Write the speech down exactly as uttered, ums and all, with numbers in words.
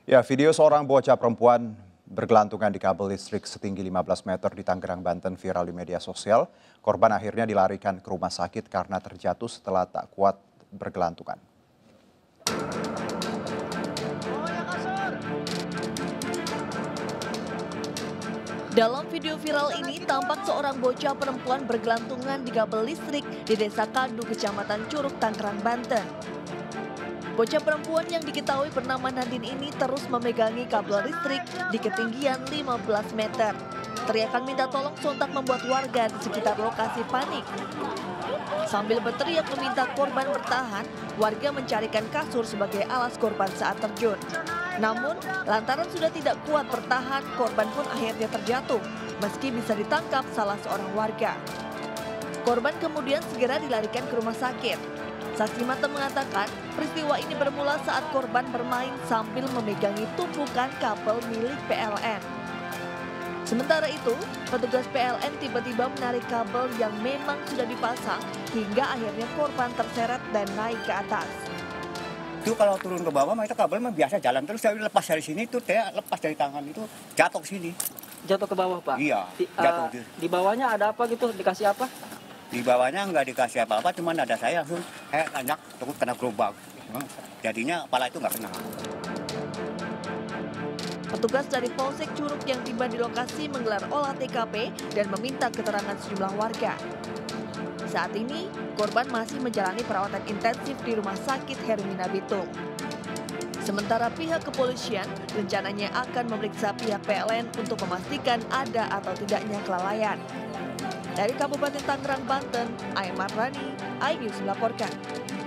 Ya, video seorang bocah perempuan bergelantungan di kabel listrik setinggi lima belas meter di Tangerang, Banten viral di media sosial. Korban akhirnya dilarikan ke rumah sakit karena terjatuh setelah tak kuat bergelantungan. Dalam video viral ini tampak seorang bocah perempuan bergelantungan di kabel listrik di Desa Kadu, Kecamatan Curug, Tangerang, Banten. Bocah perempuan yang diketahui bernama Nadine ini terus memegangi kabel listrik di ketinggian lima belas meter. Teriakan minta tolong sontak membuat warga di sekitar lokasi panik. Sambil berteriak meminta korban bertahan, warga mencarikan kasur sebagai alas korban saat terjun. Namun, lantaran sudah tidak kuat bertahan, korban pun akhirnya terjatuh, meski bisa ditangkap salah seorang warga. Korban kemudian segera dilarikan ke rumah sakit. Saksi mata mengatakan peristiwa ini bermula saat korban bermain sambil memegangi tumpukan kabel milik P L N. Sementara itu, petugas P L N tiba-tiba menarik kabel yang memang sudah dipasang hingga akhirnya korban terseret dan naik ke atas. Itu kalau turun ke bawah, itu kabel mah biasa jalan terus. Saya lepas dari sini tuh, saya lepas dari tangan itu jatuh ke sini. Jatuh ke bawah, Pak? Iya, di, jatuh. Uh, di bawahnya ada apa gitu? Dikasih apa? Di bawahnya nggak dikasih apa-apa, cuman ada saya langsung saya tanjak terus kena gerobak. Jadinya kepala itu nggak kena. Petugas dari Polsek Curug yang tiba di lokasi menggelar olah T K P dan meminta keterangan sejumlah warga. Saat ini, korban masih menjalani perawatan intensif di Rumah Sakit Hermina Bitung. Sementara pihak kepolisian rencananya akan memeriksa pihak P L N untuk memastikan ada atau tidaknya kelalaian. Dari Kabupaten Tangerang, Banten, Ayman Rani, iNews melaporkan.